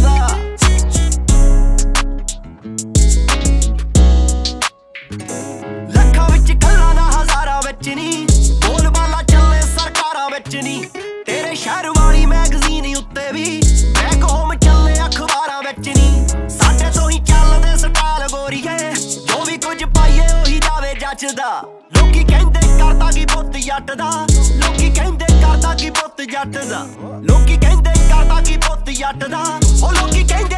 ਦਾ। ਲੱਖਾਂ ਵਿੱਚ ਗੱਲਾਂ ਦਾ ਹਜ਼ਾਰਾਂ ਵਿੱਚ ਨੀ, ਬੋਲ ਬਾਲਾ ਚੱਲੇ ਸਰਕਾਰਾਂ ਵਿੱਚ ਨੀ। ਤੇਰੇ ਸ਼ਹਿਰ ਵਾਲੀ ਮੈਗਜ਼ੀਨ ਉੱਤੇ ਵੀ ਬੈਕ ਹੋਮ ਚੱਲੇ ਅਖਬਾਰਾਂ ਵਿੱਚ ਨੀ। ਸਾਡੇ ਤੋਂ ਹੀ ਚੱਲਦੇ ਸਟਾਈਲ ਗੋਰੀਏ, ਜੋ ਵੀ ਕੁਝ ਪਾਈਏ ਉਹੀ ਜਾਵੇ ਜੱਚਦਾ। ਲੋਕੀ ਕਹਿੰਦੇ ਕਰਦਾ ਕੀ ਪੁੱਤ ਜੱਟ ਦਾ, ਲੋਕੀ ਕਹਿੰਦੇ ਕਰਦਾ ਕੀ ਪੁੱਤ ਜੱਟ ਦਾ, ਲੋਕੀ ਕਹਿੰਦੇ ਕਰਦਾ ਕੀ ਪੁੱਤ ਜੱਟ ਦਾ, ਉਹ ਲੋਕੀ ਕਹਿੰਦੇ